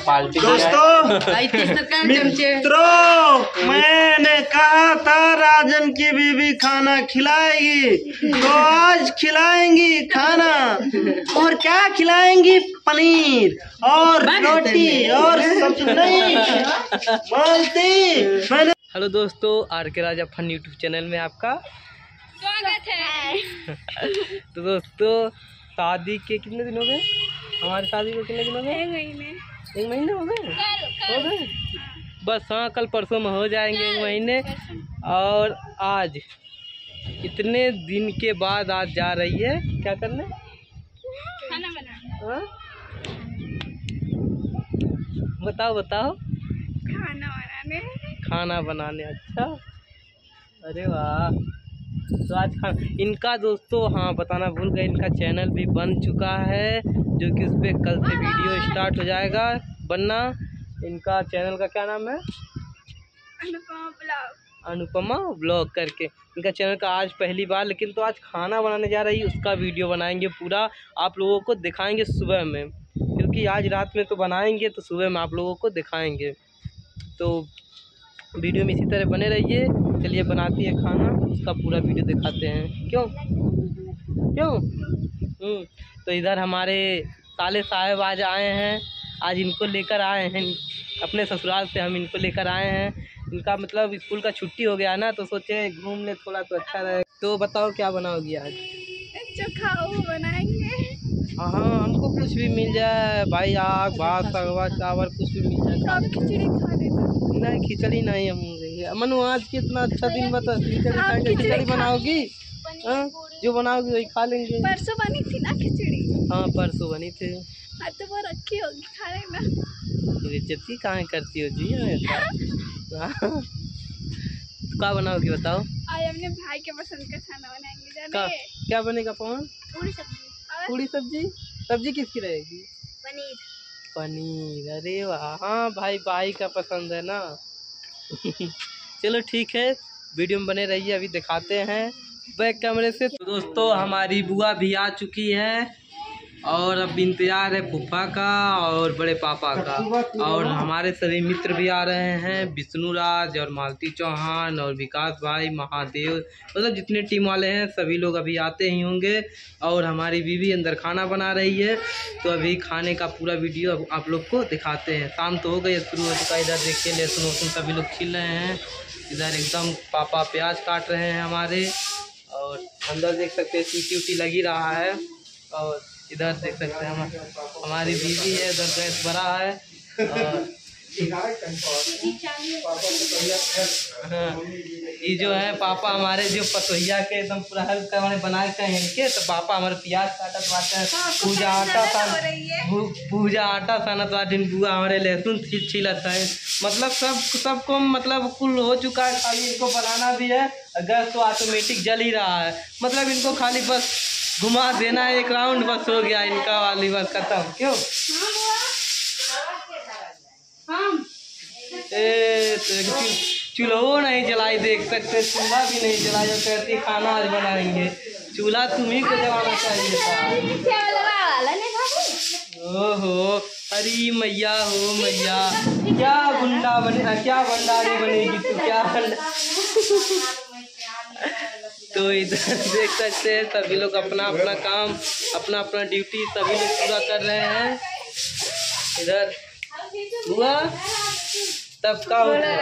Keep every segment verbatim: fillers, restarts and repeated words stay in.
पाल्टी दोस्तों मित्रों, मैंने कहा था राजन की बीवी खाना खिलाएगी, तो आज खिलाएंगी खाना। और क्या खिलाएंगी? पनीर और रोटी और सब नहीं मानती मैंने। हेलो दोस्तों, आर के राजा फन यूट्यूब चैनल में आपका स्वागत है। तो दोस्तों, शादी के कितने दिन हो गए? हमारी शादी को कितने दिन हो गए? एक महीने एक महीने हो गए हो गए बस। हाँ, कल परसों में हो जाएंगे एक महीने। और आज इतने दिन के बाद आज जा रही है क्या करने? खाना बनाना। हाँ? बताओ बताओ। खाना बनाने। खाना बनाने। अच्छा, अरे वाह। तो आज खाना इनका दोस्तों, हाँ बताना भूल गए, इनका चैनल भी बन चुका है, जो कि उस पर कल से वीडियो स्टार्ट हो जाएगा बनना। इनका चैनल का क्या नाम है? अनुपमा ब्लॉग। अनुपमा ब्लॉग करके इनका चैनल का आज पहली बार, लेकिन तो आज खाना बनाने जा रही है, उसका वीडियो बनाएंगे पूरा, आप लोगों को दिखाएंगे सुबह में, क्योंकि आज रात में तो बनाएंगे तो सुबह में आप लोगों को दिखाएंगे। तो वीडियो में इसी तरह बने रहिए। चलिए बनाती है खाना, उसका पूरा वीडियो दिखाते हैं। क्यों क्यों हम्म तो इधर हमारे साले साहब आज आए हैं, आज इनको लेकर आए हैं अपने ससुराल से, हम इनको लेकर आए हैं। इनका मतलब स्कूल का छुट्टी हो गया ना, तो सोचे घूम ले थोड़ा तो अच्छा रहे। तो बताओ क्या बनाओगी आज? चोखा वो बनाएंगे। हाँ हाँ, हमको कुछ भी मिल जाए भाई, आग भात सगवा चावल कुछ भी मिल जाए। आप खिचड़ी खा लेना। नहीं, खिचड़ी नहीं हम मनु, आज के इतना अच्छा दिन बता, खिचड़ी खाएंगे। खिचड़ी बनाओगी? हाँ, जो बनाओगी वही खा लेंगे। परसों बनी थी ना खिचड़ी? हाँ, परसों बनी थी। हाँ, तो वो रखी होगी, खा लेना। बेइज्जती कहाँ करती हो जी हमेशा। क्या बनाओगी बताओ? आज अपने भाई के पसंद का खाना बनाएंगे। क्या जाने क्या बनेगा पवन? पूरी सब्जी। पूरी सब्जी। सब्जी किसकी रहेगी? पनीर। पनीर। अरे वाह, हाँ भाई, भाई का पसंद है ना। चलो ठीक है, वीडियो में बने रहिए, अभी दिखाते हैं बैक कैमरे से। तो दोस्तों, हमारी बुआ भी आ चुकी है और अब इंतजार है फूफा का और बड़े पापा का, और हमारे सभी मित्र भी आ रहे हैं, विष्णुराज और मालती चौहान और विकास भाई, महादेव, मतलब जितने टीम वाले हैं सभी लोग अभी आते ही होंगे। और हमारी बीवी अंदर खाना बना रही है, तो अभी खाने का पूरा वीडियो आप लोग को दिखाते हैं। शाम तो हो गई, शुरू हो चुका। इधर देखिए लहसुन वहसुन सभी लोग छील रहे हैं, इधर एकदम पापा प्याज काट रहे हैं हमारे, और अंदर देख सकते हैं सीटी उटी लगी रहा है। और इधर देख सकते हैं हम, हमारी बीवी है, इधर गैस भरा है। और हाँ, ये जो है पापा हमारे, जो पतोहिया के एकदम पूरा हेल्प करवाने बनाए थे इनके, तो पापा हमारे प्याज काटत बाटे हैं, पूजा आटा सान पूजा आटा सानत बाटे, बुआ हमारे लहसुन छील छीलत है। मतलब सब सबको मतलब कुल हो चुका है, खाली इनको बनाना भी है। गैस तो ऑटोमेटिक जल ही रहा है, मतलब इनको खाली बस घुमा देना है एक राउंड, बस हो गया इनका वाली, बस खत्म। क्यों ए तो चूल्हो नहीं जलाई, देख सकते चूल्हा भी नहीं जलाई, कहती खाना आज बनाएंगे। चूल्हा तुम्ही को जलाना चाहिए था। ओहो, अरे मैया हो मैया, क्या गुंडा बने, क्या भंडारी बनेगी तू, क्या तो इधर देख सकते हैं सभी लोग अपना अपना काम, अपना अपना ड्यूटी सभी लोग पूरा कर रहे हैं। इधर हुआ तब का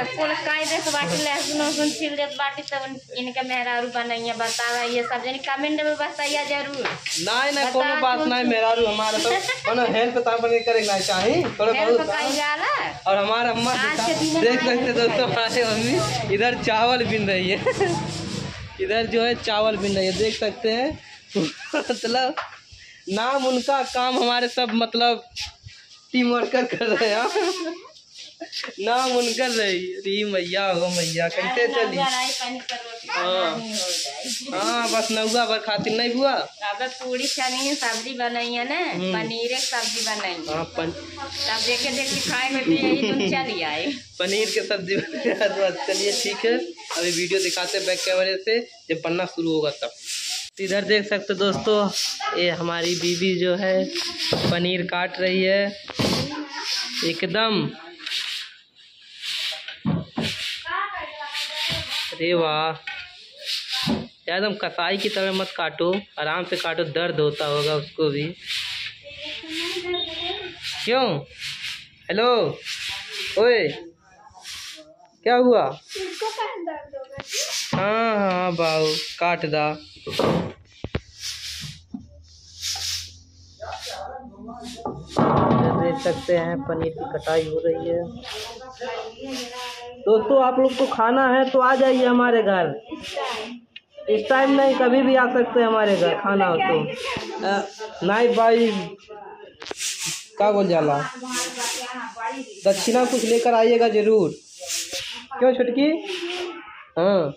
लहसुन छील देत बाटी, तब इनके मेहरारू बनैया बतावा, ये सब जनी कमेंट में बताइए जरूर। नहीं नहीं, कोनो बात नहीं, मेहरारू हमारा तो मनो हेल्प तो अपन करेगा चाहिए थोड़ा बहुत। और हमारा अम्मा देख सकते दोस्तों, हमारे मम्मी इधर चावल बिन रही है, इधर जो है चावल बिन रही है, देख सकते हैं। मतलब नाम उनका, काम हमारे, सब मतलब टीम वर्कर कर रहे हैं। नाम उनकर रही मैया हो मैया, कैसे चली। हाँ हाँ, बस नौआ भर खातिर नहीं बुआ, पूरी चनी सब्जी बनाई है ना, पनीर की सब्जी बनाई। हाँ, पन... तब देखे देखे खाए में यही चली आए, पनीर के सब्जी बनाई। चलिए ठीक है, अभी वीडियो दिखाते बैक कैमरे से, जब बनना शुरू होगा तब। इधर देख सकते दोस्तों, ये हमारी बीवी जो है पनीर काट रही है। एकदम। अरे वाह, एकदम कसाई की तरह मत काटो, आराम से काटो, दर्द होता होगा उसको भी। क्यों? हेलो, ओए, क्या हुआ? इसको कहाँ दर्द होगा? हाँ हाँ बाबू, काट दा। देख सकते हैं पनीर की कटाई हो रही है। दोस्तों आप लोग को खाना है तो आ जाइए हमारे घर। इस टाइम नहीं, कभी भी आ सकते हैं हमारे घर खाना हो तो। नहीं भाई, क्या बोल जाला, दक्षिणा कुछ लेकर आइएगा जरूर। क्यों छुटकी? हाँ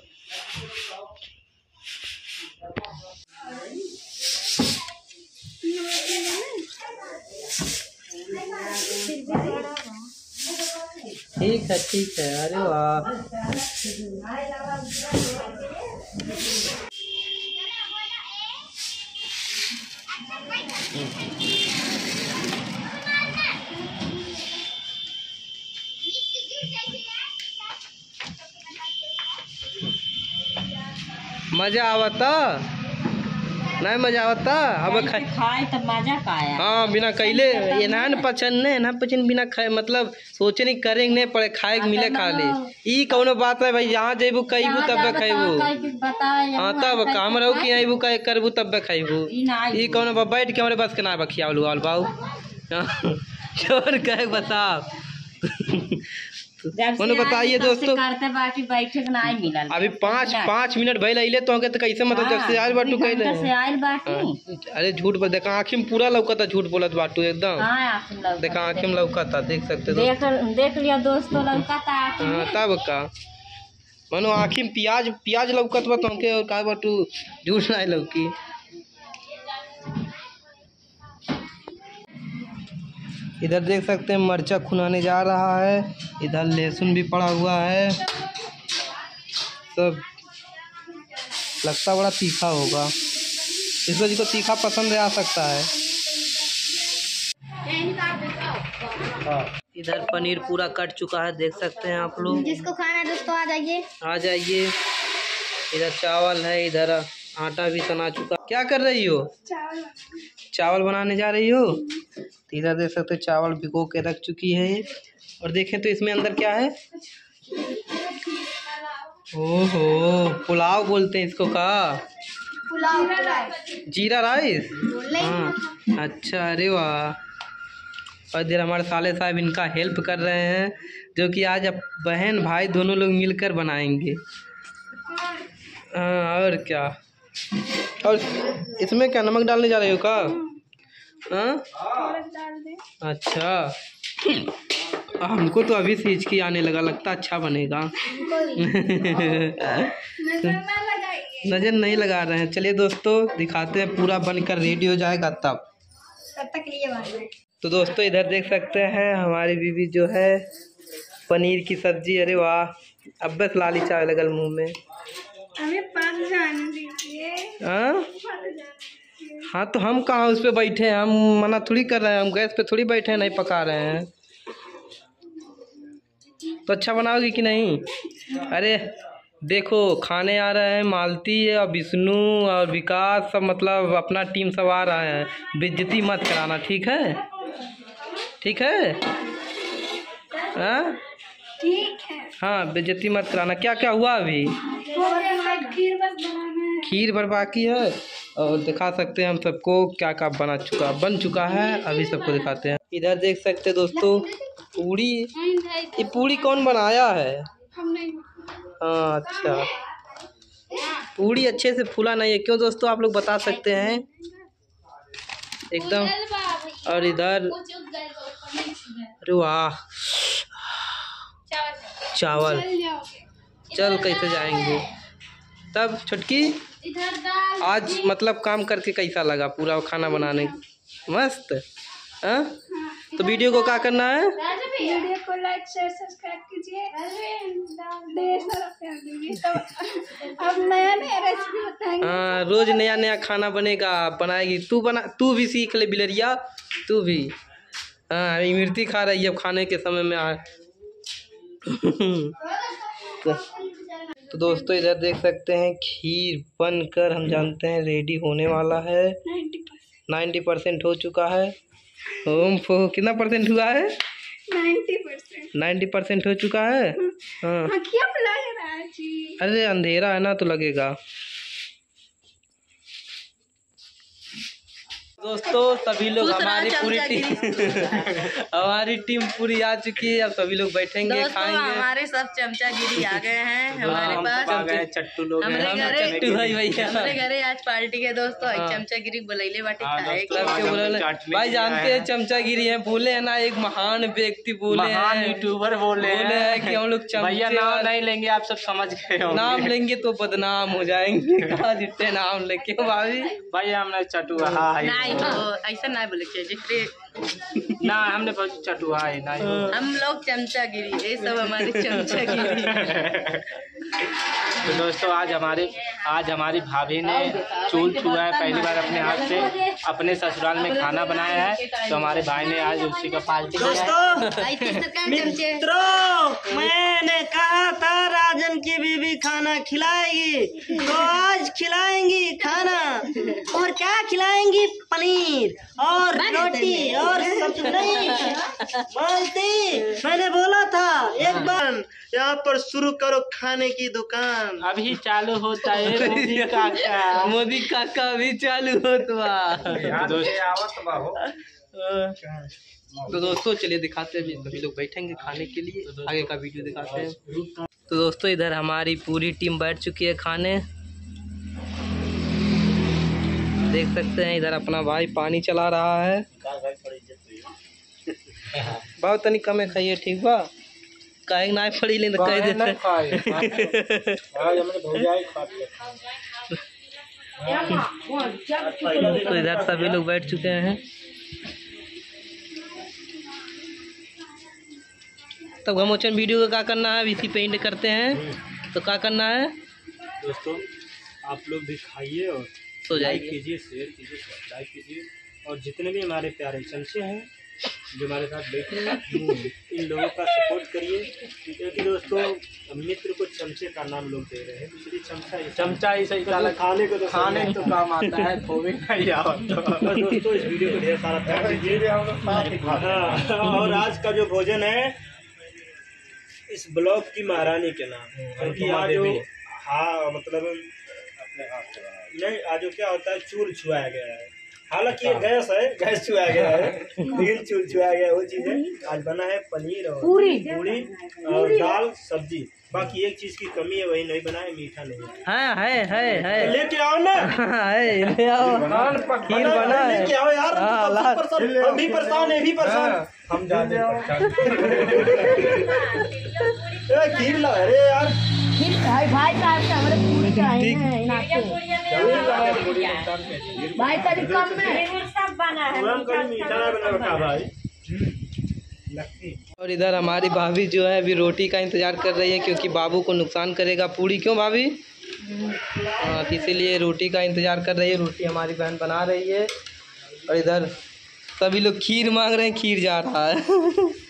ठीक है ठीक है। अरे वाह, मजा आवता नहीं? मजा आवता अब खाए खाए तब मजा का आया। हाँ, बिना कैले ये ना पचन ने ना पचन बिना खाए, मतलब सोचे नहीं करेंगे नहीं पड़े, खाए मिले खा ले। ई कौनो बात है भाई, यहाँ जेबू कईबू तब खाइबू। हाँ तब काम रहू कि आईबू का करबू तब खाइबू। ई कौनो बैठ के हमारे बस के ना बखियावलू आल बाऊ छोड़ के बता। मैंने बताइए दोस्तों, करते बाकी बैठे के नहीं मिला। अभी पाँच पाँच मिनट भइल अइले तो तो कैसे मतलब जब से आयल बाटू कहले से आयल बाटी। अरे झूठ बोल, देखा आँखी में पूरा लौकता, झूठ बोलत बाटू एकदम। हाँ देखा आँखी में लौकता, देख सकते देख देख लिया दोस्तों, लौकता। हाँ तब का मनो आँखी में प्याज प्याज लौकत बा तुमके, और का बाटू झूठ नहीं लौकी। इधर देख सकते हैं मरचा खुनाने जा रहा है, इधर लहसुन भी पड़ा हुआ है, सब लगता बड़ा तीखा होगा, इस वजह को तीखा पसंद आ सकता है। इधर पनीर पूरा कट चुका है, देख सकते हैं आप लोग। जिसको खाना है दोस्तों आ जाइए आ जाइए। इधर चावल है, इधर आटा भी सना चुका। क्या कर रही हो? चावल चावल बनाने जा रही हो? तो इधर देख सकते हो चावल भिगो के रख चुकी है, और देखें तो इसमें अंदर क्या है। ओहो, पुलाव बोलते हैं इसको का? पुलाव जीरा राइस। हाँ अच्छा, अरे वाह। और इधर हमारे साले साहब इनका हेल्प कर रहे हैं, जो कि आज अब बहन भाई दोनों लोग मिलकर बनाएंगे। हाँ और क्या। और इसमें क्या नमक डालने जा रहे हो का? हाँ डाल दे। अच्छा, हमको तो अभी से हिचकी आने लगा, लगता अच्छा बनेगा। नजर नहीं लगा रहे हैं। चलिए दोस्तों दिखाते हैं, पूरा बनकर रेडी हो जाएगा तब तब तक लिए। तो दोस्तों इधर देख सकते हैं हमारी बीवी जो है पनीर की सब्जी। अरे वाह, अब बस लाली चाय लगल मुँह में। हमें पक जाने दीजिए। हाँ हाँ, तो हम कहाँ उस पे बैठे हैं, हम मना थोड़ी कर रहे हैं, हम गैस पे थोड़ी बैठे हैं, नहीं पका रहे हैं। तो अच्छा बनाओगी कि नहीं? अरे देखो खाने आ रहे हैं मालती और विष्णु और विकास, सब मतलब अपना टीम सब आ रहा है, बेइज्जती मत कराना, ठीक है? ठीक है हाँ ठीक है। हाँ, बेइज्जती मत कराना। क्या क्या हुआ अभी? खीर बस बनाना है। खीर भर बाकी है, और दिखा सकते हैं हम सबको क्या क्या बना चुका बन चुका है, अभी सबको दिखाते हैं। इधर देख सकते हैं दोस्तों पूड़ी। ये पूड़ी कौन बनाया है? हम नहीं। हाँ अच्छा, पूड़ी अच्छे से फूला नहीं है, क्यों दोस्तों आप लोग बता सकते हैं एकदम। और इधर अरे वाह, चावल चल कैसे जाएंगे तब। छुटकी आज मतलब काम करके कैसा लगा पूरा खाना बनाने? मस्त। हाँ तो वीडियो को क्या करना है? वीडियो को लाइक शेयर सब्सक्राइब कीजिए, ढेर सारा प्यार दीजिए। तो अब नया नया रेसिपी बताएंगे। हाँ, रोज नया नया खाना बनेगा, बनाएगी तू, बना तू भी सीख ले बिलरिया, तू भी। हाँ इमरती खा रही है अब खाने के समय में आ तो, तो दोस्तों इधर देख सकते हैं खीर बनकर हम जानते हैं रेडी होने वाला है। नाइन्टी परसेंट हो चुका है। ओम फो कितना परसेंट हुआ है? नाइन्टी परसेंट नाइन्टी परसेंट हो चुका है। हाँ अरे अंधेरा है ना तो लगेगा। दोस्तों सभी लोग हमारी पूरी टीम हमारी टीम पूरी आ चुकी है। अब सभी लोग बैठेंगे खाएंगे। हमारे सब चमचागिरी आ गए हैं हमारे पास। चट्टू लोग चट्टू भाई भैया हमारे घरे आज पार्टी है दोस्तों। चमचागिरी बुलैले बाटी खाए। भाई जानते हैं चमचागिरी है बोले है ना एक महान व्यक्ति बोले हैं यूट्यूबर बोले हैं कि हम लोग भैया नाम नहीं लेंगे आप सब समझ गए नाम लेंगे तो बदनाम हो जाएंगे। जितने नाम लेके भाभी भैया हमने चटुआ हाँ ऐसा नहीं बोले जितने ना हमने चटुआ है ना हम लोग चमचागिरी ये सब हमारे चमचागिरी। तो दोस्तों आज हमारे आज हमारी भाभी ने चूल छुआ है पहली बार अपने हाथ से अपने ससुराल में खाना बनाया है। तो हमारे भाई ने आज उसी का पार्टी मित्रों मैंने कहा था राजन की बीवी खाना खिलाएगी तो आज खिलाएंगी खाना। और क्या खिलाएंगी? पनीर और रोटी और सब्जी नहीं मानती। मैंने बोला था एक बार यहाँ पर शुरू करो खाने की दुकान। अभी चालू होता है मोदी काका मोदी काका भी चालू होता। तो दोस्तों चलिए दिखाते हैं सभी लोग बैठेंगे खाने के लिए आगे का वीडियो दिखाते हैं। तो दोस्तों इधर हमारी पूरी टीम बैठ चुकी है खाने। देख सकते हैं इधर अपना भाई पानी चला रहा है। बहुत तनी कम खाइए ठीक बा कहीं ना पड़ी ले तो कह देते तो इधर सभी लोग बैठ चुके हैं। तब तो घमोचन वीडियो का क्या करना है? इसी पे एंड करते हैं। तो क्या करना है दोस्तों? आप लोग भी खाइए और सो लाइक कीजिए, शेयर कीजिए, सब्सक्राइब कीजिए। और जितने भी हमारे प्यारे चमचे हैं जो हमारे साथ बैठे हैं इन लोगों का सपोर्ट करिए क्योंकि दोस्तों मित्र को चमचे का नाम लोग दे रहे हैं। इसलिए चमचा चमचा ही सही खाने को तो खाने तो काम आता है धोबी नहीं आओ। तो दोस्तों इस वीडियो को ढेर सारा प्यार दीजिए। और आज का जो भोजन है इस ब्लॉग की महारानी के नाम क्योंकि आज हाँ मतलब नहीं आज क्या होता है चूल छुआया गया है। हालांकि ये गैस है गैस छुआया गया है लेकिन चूल छुआया गया वो चीज़ है। आज बना है पनीर और पूरी पूरी और दाल सब्जी। बाकी एक चीज की कमी है वही नहीं बना है मीठा नहीं है है है है लेके आओ ना है ले आओ खीर बना है लेके आओ यार। हम भी परेशान है भी परेशान हम जाते खीर ला अरे यार भाई भाई साहब से हमारे पूरी चाहिए भाई कभी कम में सब बना है मीठा बना भाई। और इधर हमारी भाभी जो है अभी रोटी का इंतजार कर रही है क्योंकि बाबू को नुकसान करेगा पूरी। क्यों भाभी? हाँ इसीलिए रोटी का इंतजार कर रही है। रोटी हमारी बहन बना रही है और इधर सभी लोग खीर मांग रहे हैं खीर जा रहा है।